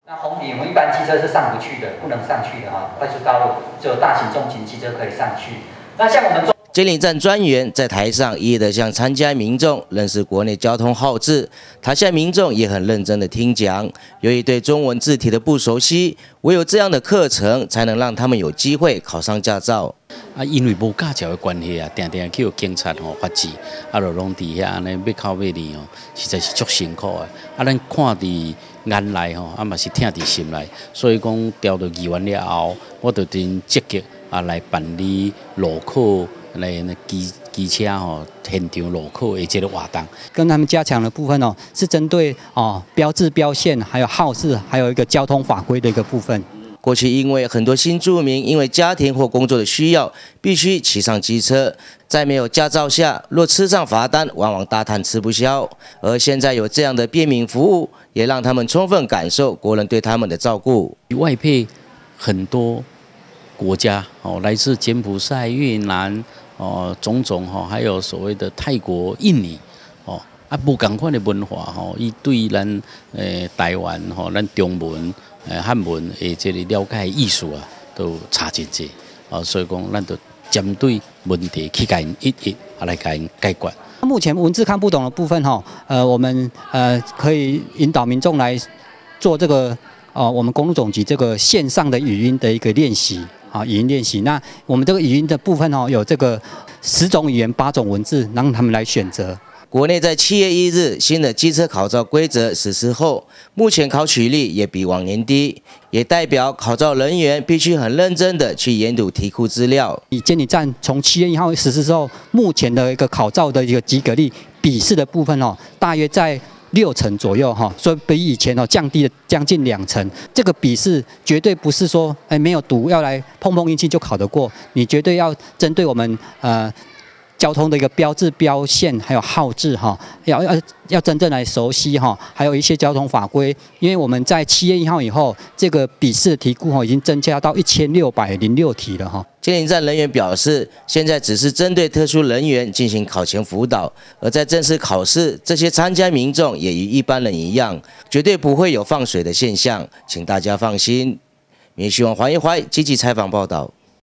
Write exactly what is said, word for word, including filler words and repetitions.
那红绿我们一般机车是上不去的，不能上去的哈，快速道路只有大型重型机车可以上去。那像我们监理站专员在台上一一的向参加民众认识国内交通号志，台下民众也很认真的听讲。由于对中文字体的不熟悉，唯有这样的课程才能让他们有机会考上驾照。 啊，因为无驾照的关系啊，定定去有警察吼发治，啊，就拢伫遐安尼要口要面哦，实在是足辛苦的。啊，咱看伫眼内吼，啊嘛是听伫心内，所以讲调到议员了后，我就真积极啊来办理路考。来那机机车吼，现场路考的这个活动， 跟他们加强的部分哦，是针对哦标志标线，还有号志，还有一个交通法规的一个部分。 过去因为很多新住民因为家庭或工作的需要，必须骑上机车，在没有驾照下，若吃上罚单，往往大叹吃不消。而现在有这样的便民服务，也让他们充分感受国人对他们的照顾。 外配很多国家哦，来自柬埔寨、越南。哦，种种吼，还有所谓的泰国、印尼，哦，啊，无同款的文化吼，伊对咱诶台湾吼，咱中文、诶汉文诶这个了解艺术啊，都差真济，哦，所以讲，咱就针对问题去甲因一一啊来甲因解决。 目前文字看不懂的部分哈，呃，我们呃可以引导民众来做这个哦、呃，我们公路总局这个线上的语音的一个练习。啊，语音练习。那我们这个语音的部分哦，有这个十种语言、八种文字，让他们来选择。 国内在七月一日新的机车考照规则实施后，目前考取率也比往年低，也代表考照人员必须很认真的去研读题库资料。 以监理站从七月一号实施之后，目前的一个考照的一个及格率，笔试的部分哦，大约在六成左右哈，所以比以前哦降低了将近两成。这个笔试绝对不是说哎没有读要来碰碰运气就考得过，你绝对要针对我们呃交通的一个标志标线还有号志哈，要要要真正来熟悉哈，还有一些交通法规。因为我们在七月一号以后，这个笔试的题库哈已经增加到一千六百零六题了哈。 监理站人员表示，现在只是针对特殊人员进行考前辅导，而在正式考试，这些参加民众也与一般人一样，绝对不会有放水的现象，请大家放心。民视新闻黄一怀积极采访报道。